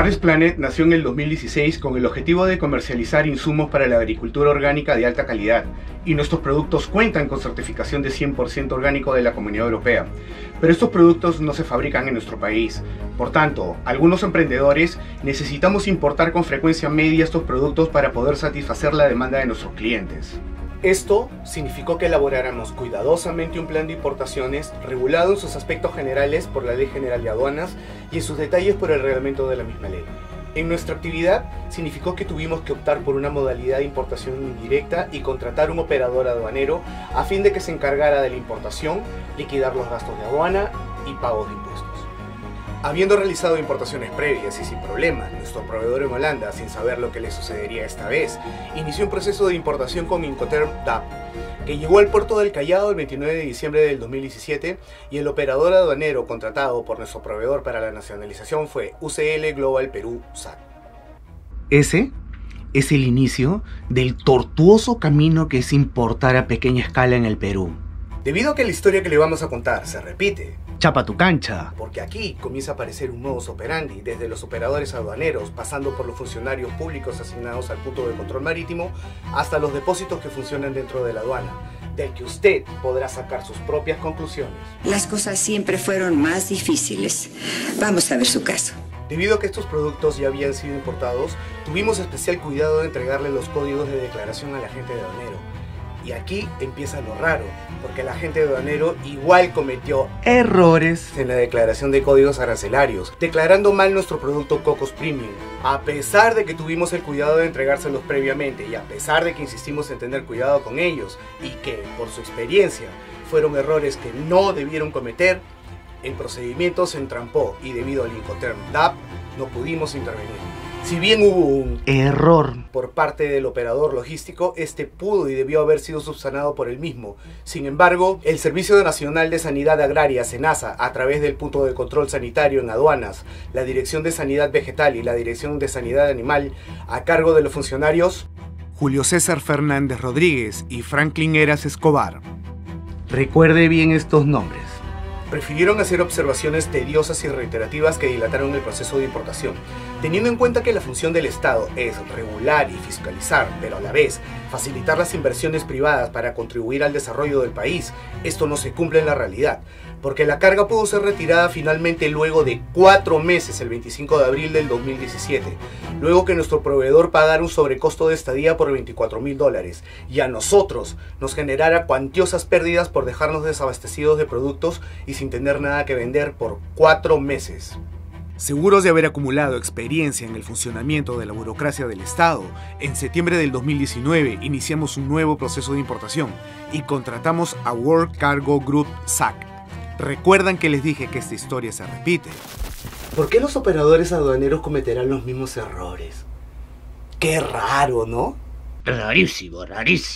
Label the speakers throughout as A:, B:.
A: Harris Planet nació en el 2016 con el objetivo de comercializar insumos para la agricultura orgánica de alta calidad, y nuestros productos cuentan con certificación de 100% orgánico de la Comunidad Europea. Pero estos productos no se fabrican en nuestro país. Por tanto, algunos emprendedores necesitamos importar con frecuencia media estos productos para poder satisfacer la demanda de nuestros clientes.
B: Esto significó que elaboráramos cuidadosamente un plan de importaciones regulado en sus aspectos generales por la Ley General de Aduanas y en sus detalles por el reglamento de la misma ley. En nuestra actividad significó que tuvimos que optar por una modalidad de importación indirecta y contratar un operador aduanero a fin de que se encargara de la importación, liquidar los gastos de aduana y pagos de impuestos. Habiendo realizado importaciones previas y sin problemas, nuestro proveedor en Holanda, sin saber lo que le sucedería esta vez, inició un proceso de importación con Incoterm DAP, que llegó al puerto del Callao el 29 de diciembre del 2017, y el operador aduanero contratado por nuestro proveedor para la nacionalización fue UCL Global Perú SAC.
C: Ese es el inicio del tortuoso camino que es importar a pequeña escala en el Perú.
B: Debido a que la historia que le vamos a contar se repite,
C: Chapa tu cancha.
B: Porque aquí comienza a aparecer un modus operandi, desde los operadores aduaneros, pasando por los funcionarios públicos asignados al punto de control marítimo, hasta los depósitos que funcionan dentro de la aduana, del que usted podrá sacar sus propias conclusiones.
D: Las cosas siempre fueron más difíciles. Vamos a ver su caso.
B: Debido a que estos productos ya habían sido importados, tuvimos especial cuidado de entregarle los códigos de declaración al agente aduanero. Y aquí empieza lo raro, porque el agente aduanero igual cometió
C: errores
B: en la declaración de códigos arancelarios, declarando mal nuestro producto Cocos Premium. A pesar de que tuvimos el cuidado de entregárselos previamente y a pesar de que insistimos en tener cuidado con ellos y que, por su experiencia, fueron errores que no debieron cometer, el procedimiento se entrampó y debido al Incoterm DAP no pudimos intervenir. Si bien hubo un
C: error
B: por parte del operador logístico, este pudo y debió haber sido subsanado por el mismo. Sin embargo, el Servicio Nacional de Sanidad Agraria, SENASA, a través del punto de control sanitario en aduanas, la Dirección de Sanidad Vegetal y la Dirección de Sanidad Animal, a cargo de los funcionarios
A: Julio César Fernández Rodríguez y Franklin Heras Escobar.
C: Recuerde bien estos nombres.
B: Prefirieron hacer observaciones tediosas y reiterativas que dilataron el proceso de importación. Teniendo en cuenta que la función del Estado es regular y fiscalizar, pero a la vez facilitar las inversiones privadas para contribuir al desarrollo del país, esto no se cumple en la realidad, porque la carga pudo ser retirada finalmente luego de 4 meses, el 25 de abril del 2017, luego que nuestro proveedor pagara un sobrecosto de estadía por $24.000 y a nosotros nos generara cuantiosas pérdidas por dejarnos desabastecidos de productos y sin tener nada que vender por 4 meses.
A: Seguros de haber acumulado experiencia en el funcionamiento de la burocracia del Estado, en septiembre del 2019 iniciamos un nuevo proceso de importación y contratamos a World Cargo Group SAC. ¿Recuerdan que les dije que esta historia se repite?
B: ¿Por qué los operadores aduaneros cometerán los mismos errores? Qué raro, ¿no?
E: Rarísimo.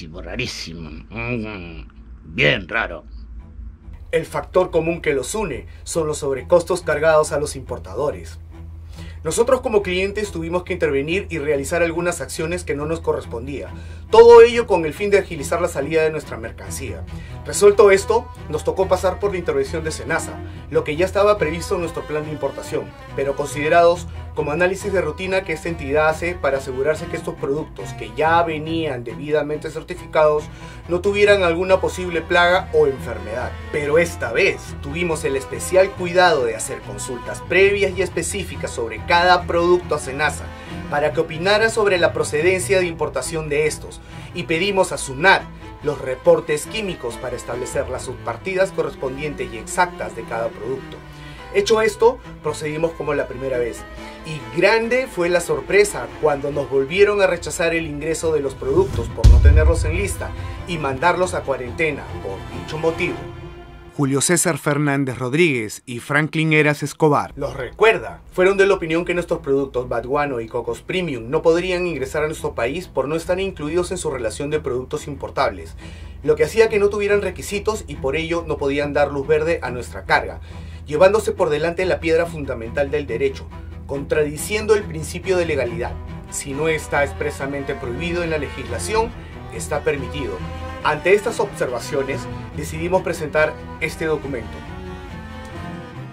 E: Bien raro.
B: El factor común que los une son los sobrecostos cargados a los importadores. Nosotros como clientes tuvimos que intervenir y realizar algunas acciones que no nos correspondía. Todo ello con el fin de agilizar la salida de nuestra mercancía. Resuelto esto, nos tocó pasar por la intervención de SENASA, lo que ya estaba previsto en nuestro plan de importación, pero considerados como análisis de rutina que esta entidad hace para asegurarse que estos productos que ya venían debidamente certificados no tuvieran alguna posible plaga o enfermedad. Pero esta vez tuvimos el especial cuidado de hacer consultas previas y específicas sobre cada producto a SENASA para que opinara sobre la procedencia de importación de estos, y pedimos a SUNAT los reportes químicos para establecer las subpartidas correspondientes y exactas de cada producto. Hecho esto, procedimos como la primera vez, y grande fue la sorpresa cuando nos volvieron a rechazar el ingreso de los productos por no tenerlos en lista y mandarlos a cuarentena por dicho motivo.
A: Julio César Fernández Rodríguez y Franklin Heras Escobar.
B: Los recuerda, fueron de la opinión que nuestros productos Baduano y Cocos Premium no podrían ingresar a nuestro país por no estar incluidos en su relación de productos importables, lo que hacía que no tuvieran requisitos y por ello no podían dar luz verde a nuestra carga, llevándose por delante la piedra fundamental del derecho, contradiciendo el principio de legalidad. Si no está expresamente prohibido en la legislación, está permitido. Ante estas observaciones, decidimos presentar este documento.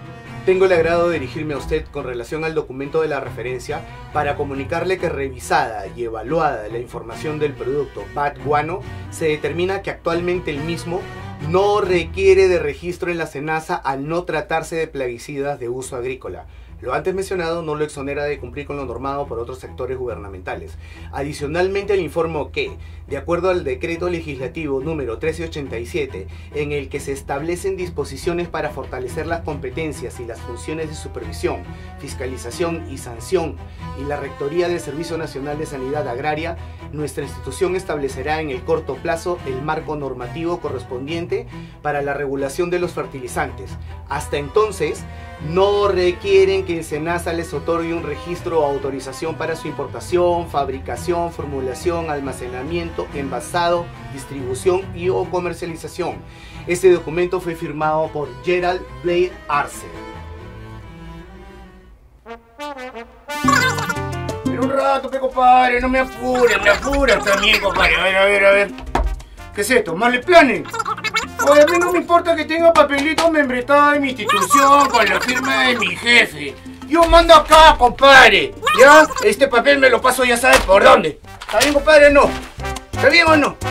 B: Tengo el agrado de dirigirme a usted con relación al documento de la referencia para comunicarle que revisada y evaluada la información del producto BAT Guano, se determina que actualmente el mismo no requiere de registro en la SENASA al no tratarse de plaguicidas de uso agrícola. Lo antes mencionado no lo exonera de cumplir con lo normado por otros sectores gubernamentales. Adicionalmente le informo que, de acuerdo al decreto legislativo número 1387, en el que se establecen disposiciones para fortalecer las competencias y las funciones de supervisión, fiscalización y sanción y la Rectoría del Servicio Nacional de Sanidad Agraria, nuestra institución establecerá en el corto plazo el marco normativo correspondiente para la regulación de los fertilizantes. Hasta entonces, no requieren que el SENASA les otorgue un registro o autorización para su importación, fabricación, formulación, almacenamiento, envasado, distribución y o comercialización. Este documento fue firmado por Gerald Blade Arce.
E: Pero un rato, compadre, no me apuras también, compadre. A ver.
B: ¿Qué es esto? ¿Más le planen? Oye, a mí no me importa que tenga papelito membretado de mi institución con la firma de mi jefe. Yo mando acá, compadre. ¿Ya? Este papel me lo paso ya sabes por dónde. ¿Está bien, compadre, o no? ¿Está bien o no?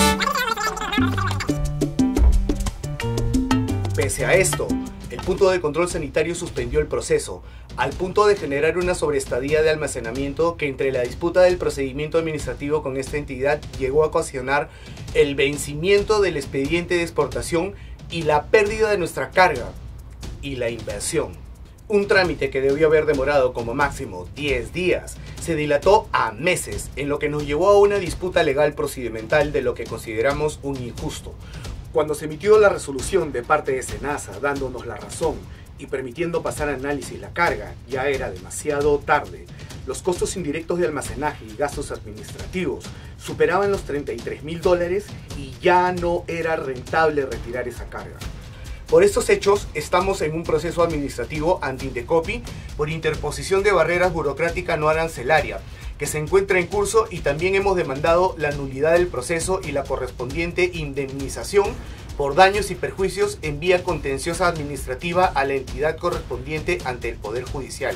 B: Pese a esto, el punto de control sanitario suspendió el proceso, al punto de generar una sobreestadía de almacenamiento que entre la disputa del procedimiento administrativo con esta entidad llegó a ocasionar el vencimiento del expediente de exportación y la pérdida de nuestra carga y la inversión. Un trámite que debió haber demorado como máximo 10 días se dilató a meses, en lo que nos llevó a una disputa legal procedimental de lo que consideramos un injusto. Cuando se emitió la resolución de parte de SENASA dándonos la razón y permitiendo pasar a análisis la carga, ya era demasiado tarde. Los costos indirectos de almacenaje y gastos administrativos superaban los $33.000 y ya no era rentable retirar esa carga. Por estos hechos, estamos en un proceso administrativo ante Indecopi por interposición de barreras burocráticas no arancelaria, que se encuentra en curso, y también hemos demandado la nulidad del proceso y la correspondiente indemnización por daños y perjuicios en vía contenciosa administrativa a la entidad correspondiente ante el Poder Judicial.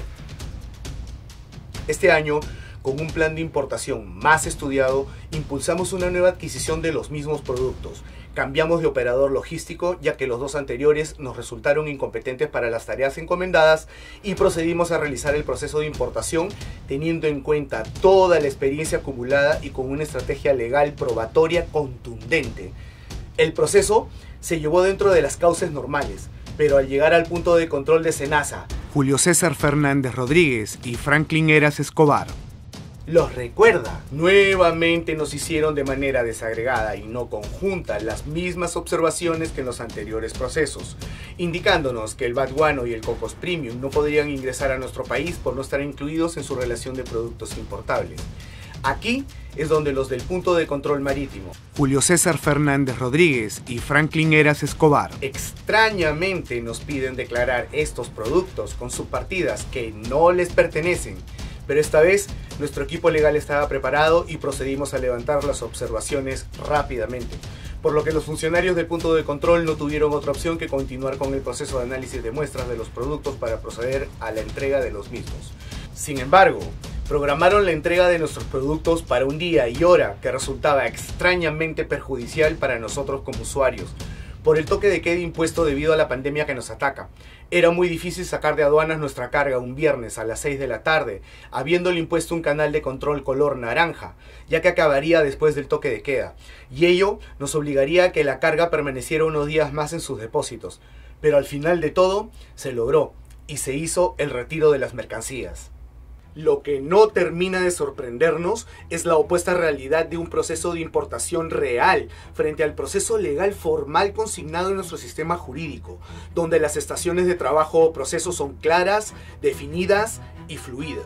B: Este año, con un plan de importación más estudiado, impulsamos una nueva adquisición de los mismos productos. Cambiamos de operador logístico, ya que los dos anteriores nos resultaron incompetentes para las tareas encomendadas, y procedimos a realizar el proceso de importación teniendo en cuenta toda la experiencia acumulada y con una estrategia legal probatoria contundente. El proceso se llevó dentro de las causas normales, pero al llegar al punto de control de SENASA,
C: Julio César Fernández Rodríguez y Franklin Heras Escobar
B: los recuerda. Nuevamente nos hicieron de manera desagregada y no conjunta las mismas observaciones que en los anteriores procesos, indicándonos que el BAT Guano y el Cocos Premium no podrían ingresar a nuestro país por no estar incluidos en su relación de productos importables. Aquí es donde los del punto de control marítimo,
C: Julio César Fernández Rodríguez y Franklin Heras Escobar,
B: extrañamente nos piden declarar estos productos con subpartidas que no les pertenecen. Pero esta vez nuestro equipo legal estaba preparado y procedimos a levantar las observaciones rápidamente, por lo que los funcionarios del punto de control no tuvieron otra opción que continuar con el proceso de análisis de muestras de los productos para proceder a la entrega de los mismos. Sin embargo, programaron la entrega de nuestros productos para un día y hora que resultaba extrañamente perjudicial para nosotros como usuarios, por el toque de queda impuesto debido a la pandemia que nos ataca. Era muy difícil sacar de aduanas nuestra carga un viernes a las 6 de la tarde, habiéndole impuesto un canal de control color naranja, ya que acabaría después del toque de queda, y ello nos obligaría a que la carga permaneciera unos días más en sus depósitos. Pero al final de todo, se logró, y se hizo el retiro de las mercancías. Lo que no termina de sorprendernos es la opuesta realidad de un proceso de importación real frente al proceso legal formal consignado en nuestro sistema jurídico, donde las estaciones de trabajo o procesos son claras, definidas y fluidas.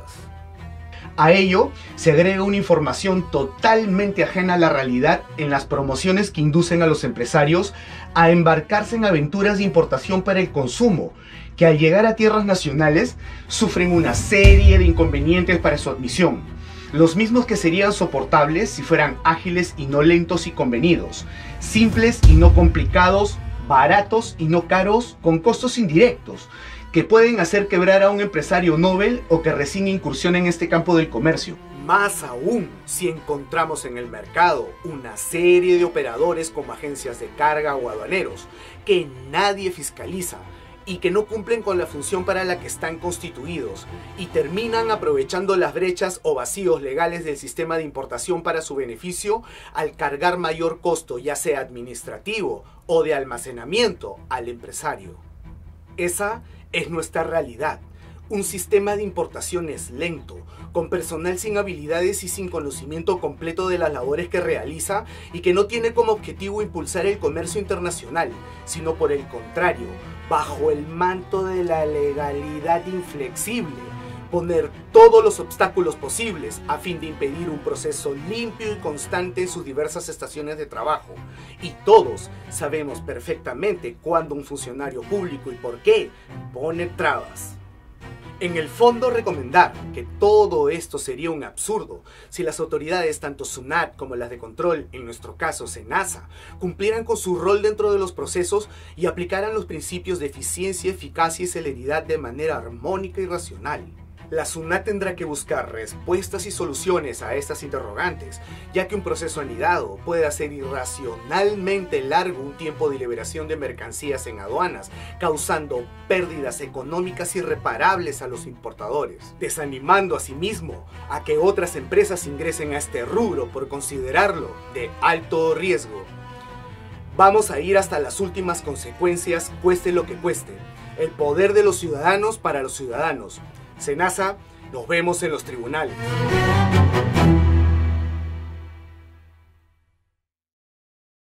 A: A ello se agrega una información totalmente ajena a la realidad en las promociones que inducen a los empresarios a embarcarse en aventuras de importación para el consumo, que al llegar a tierras nacionales sufren una serie de inconvenientes para su admisión, los mismos que serían soportables si fueran ágiles y no lentos y convenidos, simples y no complicados, baratos y no caros, con costos indirectos, que pueden hacer quebrar a un empresario Nobel o que recién incursiona en este campo del comercio.
B: Más aún, si encontramos en el mercado una serie de operadores como agencias de carga o aduaneros que nadie fiscaliza y que no cumplen con la función para la que están constituidos y terminan aprovechando las brechas o vacíos legales del sistema de importación para su beneficio al cargar mayor costo, ya sea administrativo o de almacenamiento, al empresario. Esa es nuestra realidad. Un sistema de importaciones lento, con personal sin habilidades y sin conocimiento completo de las labores que realiza y que no tiene como objetivo impulsar el comercio internacional, sino por el contrario, bajo el manto de la legalidad inflexible, poner todos los obstáculos posibles a fin de impedir un proceso limpio y constante en sus diversas estaciones de trabajo. Y todos sabemos perfectamente cuándo un funcionario público y por qué pone trabas. En el fondo, recomendar que todo esto sería un absurdo si las autoridades, tanto SUNAT como las de control, en nuestro caso SENASA, cumplieran con su rol dentro de los procesos y aplicaran los principios de eficiencia, eficacia y celeridad de manera armónica y racional. La SUNAT tendrá que buscar respuestas y soluciones a estas interrogantes, ya que un proceso anidado puede hacer irracionalmente largo un tiempo de liberación de mercancías en aduanas, causando pérdidas económicas irreparables a los importadores, desanimando asimismo a que otras empresas ingresen a este rubro por considerarlo de alto riesgo. Vamos a ir hasta las últimas consecuencias, cueste lo que cueste. El poder de los ciudadanos para los ciudadanos. SENASA, nos vemos en los tribunales.